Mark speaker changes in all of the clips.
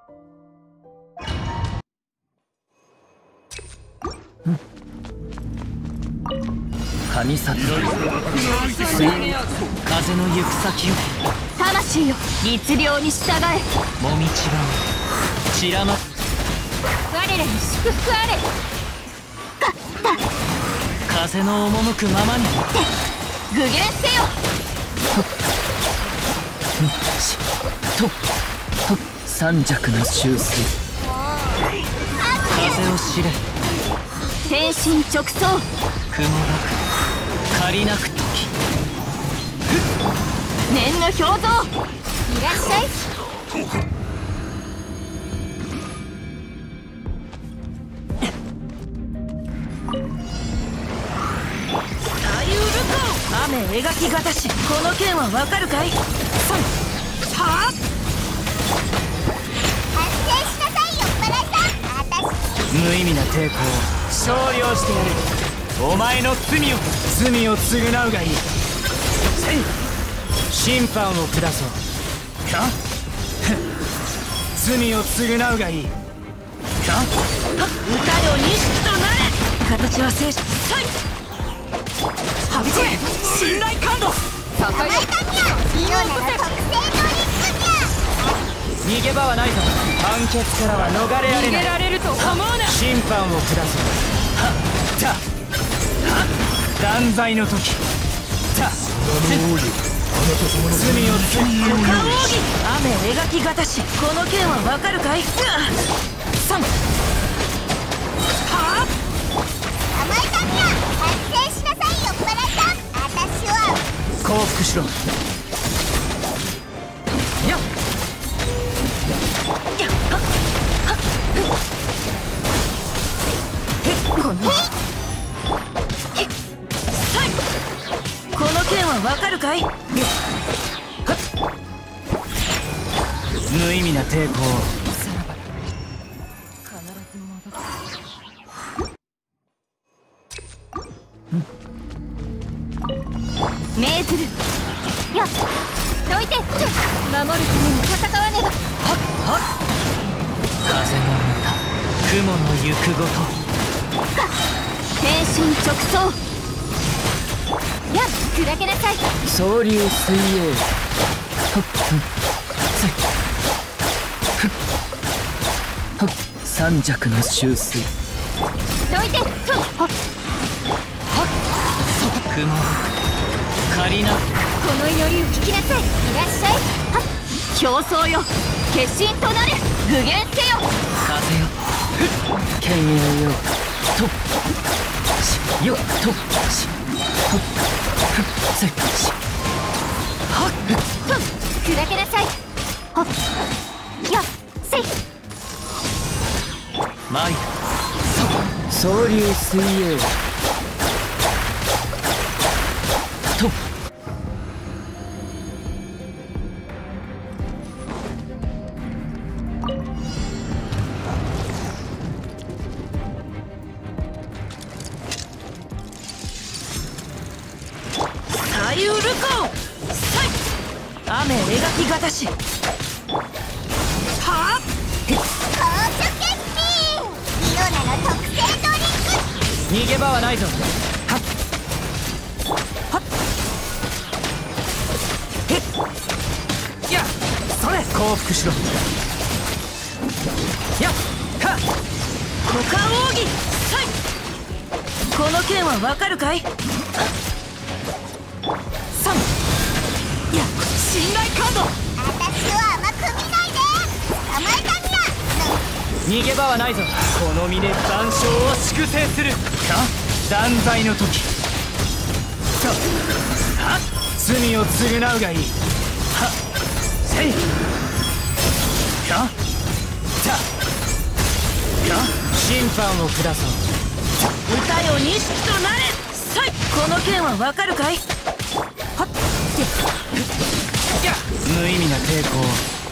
Speaker 1: 神里風の行く先を、
Speaker 2: 魂よ律令に従え。
Speaker 1: もみちばを散らま
Speaker 2: 我らに祝福あれ。
Speaker 1: 風の赴くままに
Speaker 2: 具現せよ。
Speaker 1: 三尺の修正、風を知れ。
Speaker 2: 天心直送。
Speaker 1: 雲なく借りなく時、
Speaker 2: 念の表像。いらっしゃい。
Speaker 3: 雨描きがたし、この剣はわかるかい。はあ、
Speaker 2: 発生しなさいよ、バラさん。
Speaker 1: 無意味な抵抗を勝利をしてやる。お前の罪を償うがいい。審判を下そう。罪を償うがいい。
Speaker 3: 歌よ錦となれ。形は静止。はびこれ信頼感度。
Speaker 2: そこにイオナの特製ドリンク
Speaker 1: 逃げ場はないぞ。判決からは逃れられない。
Speaker 3: 逃げられると思うな。
Speaker 1: 審判を下そう。断罪の時。罪を償う。
Speaker 3: 五冠奥義。雨描きがたし、この剣はわかるかい。3。はあ、
Speaker 2: 甘い神や発生しなさいよ、バラさん。私は
Speaker 1: 降伏しろ。
Speaker 3: やっやっはっはっこのこの剣はわかるかい。
Speaker 1: 無意味な抵抗を。
Speaker 3: さらば必ず戻る。
Speaker 2: 命ずるよっ。どいて。守るために戦わねば。
Speaker 1: 風の歌、雲の行くごと。
Speaker 2: 天心直送。やっ、砕けなさい。
Speaker 1: 総流水泳。三尺の修正。
Speaker 2: どいて。
Speaker 1: 雲借りな。
Speaker 2: この祈りを聞きなさい。いらっしゃい。はっ、競争よ決心となれ。具現せよ。
Speaker 1: 風よ剣栄よ。とよと
Speaker 2: 砕けなさい。はっ、やっせい。
Speaker 1: マイ総流水泳。と
Speaker 3: サイウルコサイ。雨描きがたし。はあ、
Speaker 2: 高所決定。イオナの特製ドリンク。
Speaker 1: 逃げ場はないぞ。
Speaker 3: やそれ
Speaker 1: 降伏しろ。やっはっ。
Speaker 3: 五冠奥義サイ。この剣はわかるかい。3。いや信頼感度。
Speaker 2: 私は甘く見ないで。甘い神や。
Speaker 1: 逃げ場はないぞ。この身で万象を粛清する。断罪の時。罪を償うがいい。はっせい。審判を下そう。
Speaker 3: 歌よ錦となれ。サイ。この剣はわかるかい。はっ
Speaker 1: 無意味な抵抗。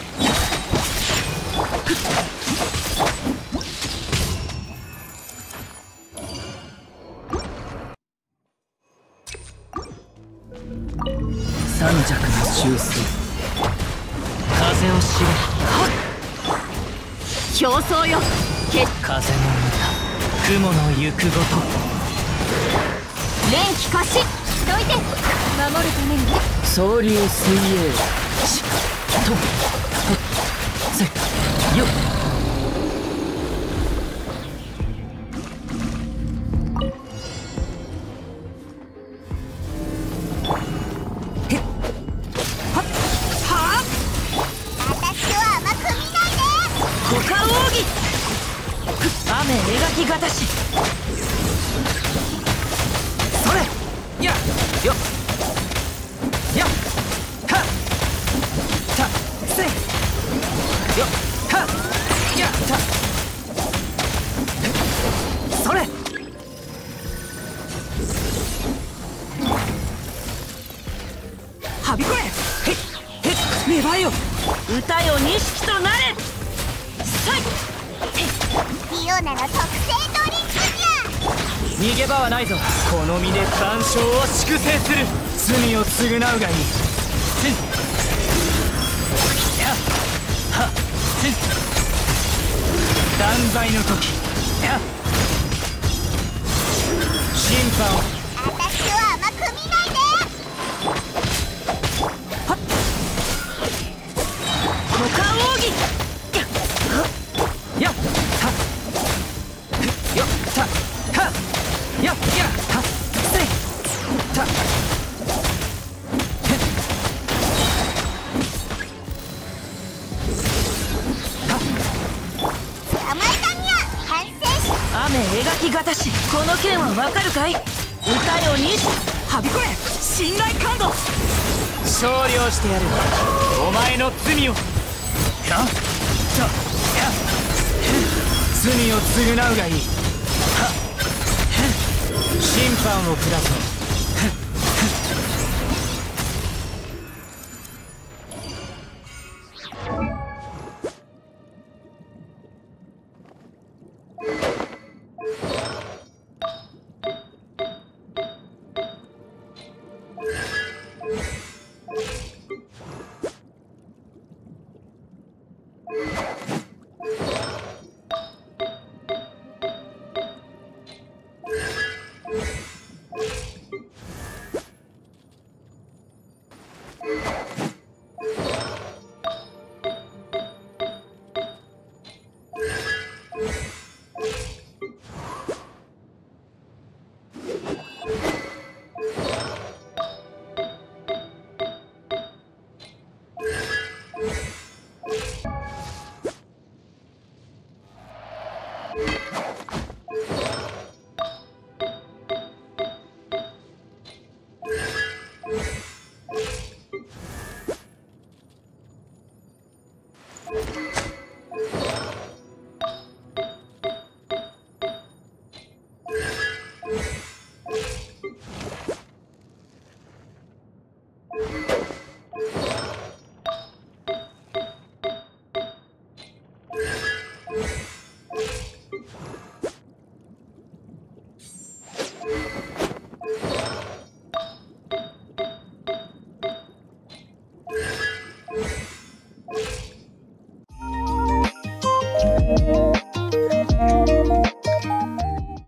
Speaker 1: 三尺の修正。風を知れ。
Speaker 2: 競争よ。
Speaker 1: 風の歌、雲の行くごと。
Speaker 2: 連気貸しどいて、守るためにね。
Speaker 1: 総流水泳しとせよっ。
Speaker 3: 雨描きがたし。
Speaker 1: それやよっやっはったせよっはっやったそれ
Speaker 3: はびこれ。へっへっ芽生えよ。歌よ錦となれ。さい。
Speaker 2: リオナの特製ドリンクじ
Speaker 1: 逃げ場はないぞ。この身で万象を粛清する。罪を償うがいい。せんやはせん断罪の時や審判を。
Speaker 2: ゃ。私を甘く見ないで。
Speaker 3: 股間奥義。
Speaker 1: やっはよったはやっやはせいた
Speaker 2: 捕まえたにゃ。完成し。
Speaker 3: 雨描きがたし。この剣はわかるかい。歌よ錦。はびこれ。信頼感度。
Speaker 1: 勝利をしてやる。お前の罪をやっやっ罪を償うがいい。はっ審判を下そう。
Speaker 2: よ